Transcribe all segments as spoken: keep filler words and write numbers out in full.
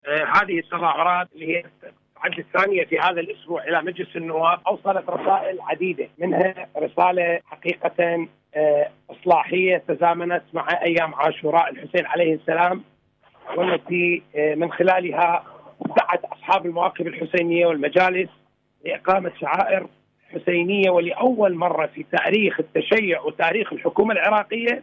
آه هذه التظاهرات اللي هي العد الثانية في هذا الأسبوع إلى مجلس النواب أوصلت رسائل عديدة، منها رسالة حقيقة آه إصلاحية تزامنت مع أيام عاشوراء الحسين عليه السلام، والتي آه من خلالها دعت أصحاب المواكب الحسينية والمجالس لإقامة شعائر حسينية، ولأول مرة في تاريخ التشيع وتاريخ الحكومة العراقية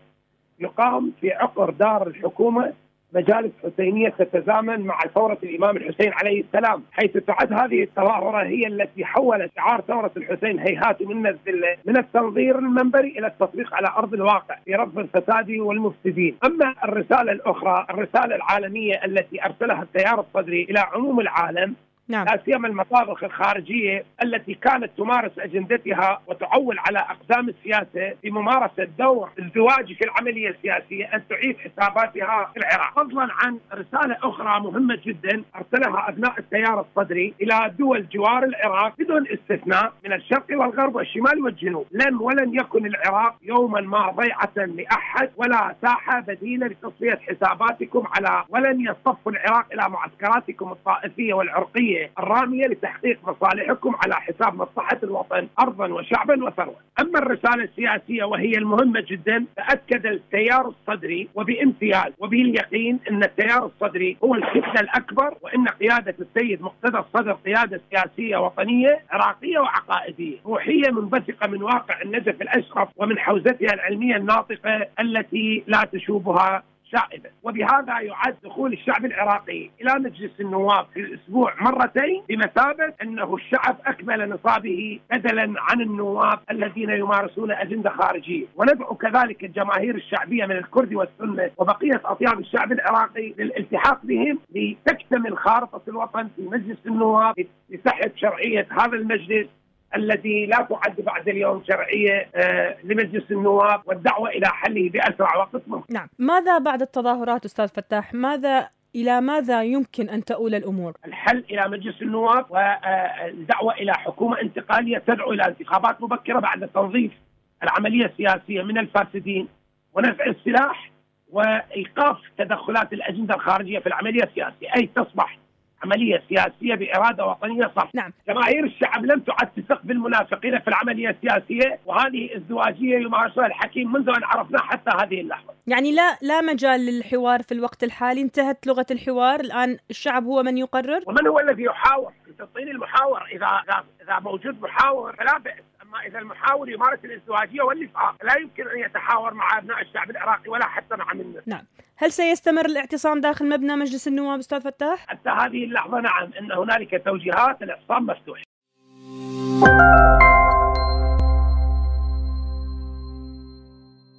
يقام في عقر دار الحكومة مجالس حسينية تتزامن مع ثورة الإمام الحسين عليه السلام، حيث تعد هذه التظاهرة هي التي حولت شعار ثورة الحسين هيهات من من التنظير المنبري إلى التطبيق على أرض الواقع في رفض الفساد والمفسدين. أما الرسالة الأخرى، الرسالة العالمية التي أرسلها التيار الصدري إلى عموم العالم، نعم. لا سيما المطابخ الخارجية التي كانت تمارس أجندتها وتعول على أقدام السياسة بممارسة دور ازدواجي في العملية السياسية أن تعيد حساباتها في العراق، فضلا عن رسالة أخرى مهمة جدا أرسلها أبناء التيار الصدري إلى دول جوار العراق بدون استثناء من الشرق والغرب والشمال والجنوب: لن ولن يكن العراق يوما ما ضيعة لأحد ولا ساحة بديلة لتصفية حساباتكم على، ولن يصطف العراق إلى معسكراتكم الطائفية والعرقية الرامية لتحقيق مصالحكم على حساب مصلحة الوطن أرضا وشعبا وثروة. أما الرسالة السياسية وهي المهمة جدا، تأكد التيار الصدري وبامتياز وباليقين أن التيار الصدري هو الفتنة الأكبر، وأن قيادة السيد مقتدى الصدر قيادة سياسية وطنية عراقية وعقائدية روحية منبثقة من واقع النجف الأشرف ومن حوزتها العلمية الناطقة التي لا تشوبها شائبة. وبهذا يعد دخول الشعب العراقي إلى مجلس النواب في الأسبوع مرتين بمثابة أنه الشعب أكمل نصابه بدلا عن النواب الذين يمارسون أجندة خارجية. وندعو كذلك الجماهير الشعبية من الكرد والسنة وبقية أطياف الشعب العراقي للالتحاق بهم لتكتمل خارطة الوطن في مجلس النواب لسحب شرعية هذا المجلس الذي لا تعد بعد اليوم شرعية آه لمجلس النواب، والدعوة إلى حله بأسرع وقت ممكن. نعم. ماذا بعد التظاهرات أستاذ فتاح؟ ماذا إلى ماذا يمكن أن تؤول الأمور؟ الحل إلى مجلس النواب والدعوة إلى حكومة انتقالية تدعو إلى انتخابات مبكرة بعد تنظيف العملية السياسية من الفاسدين ونزع السلاح وإيقاف تدخلات الأجندة الخارجية في العملية السياسية، أي تصبح عملية سياسية بإرادة وطنية صح. نعم. جماهير الشعب لم تعد تثق بالمنافقين في العملية السياسية، وهذه ازدواجية يمارسها الحكيم منذ أن عرفناه حتى هذه اللحظة. يعني لا لا مجال للحوار في الوقت الحالي، انتهت لغة الحوار، الآن الشعب هو من يقرر. ومن هو الذي يحاور؟ تعطيني المحاور، إذا إذا موجود محاور فلا بأس، أما إذا المحاور يمارس الازدواجية والنفاق لا يمكن أن يتحاور مع أبناء الشعب العراقي ولا حتى مع منا. نعم. هل سيستمر الاعتصام داخل مبنى مجلس النواب أستاذ فتاح؟ حتى هذه اللحظة نعم، أن هنالك توجيهات، الاعتصام مفتوح.